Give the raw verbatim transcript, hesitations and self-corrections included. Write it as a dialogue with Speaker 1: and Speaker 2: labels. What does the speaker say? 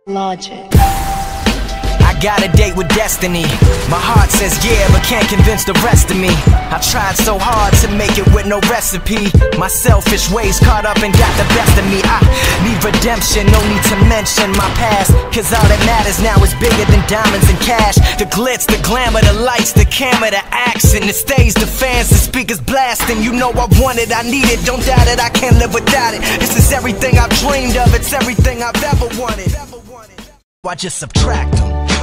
Speaker 1: Logic.
Speaker 2: I got a date with destiny. My heart says yeah, but can't convince the rest of me. I tried so hard to make it with no recipe. My selfish ways caught up and got the best of me. I need redemption, no need to mention my past, cause all that matters now is bigger than diamonds and cash. The glitz, the glamour, the lights, the camera, the action, the stage, the fans, the speakers blasting. You know I want it, I need it, don't doubt it, I can't live without it. This is everything I've dreamed of, it's everything I've ever wanted. I just subtract them.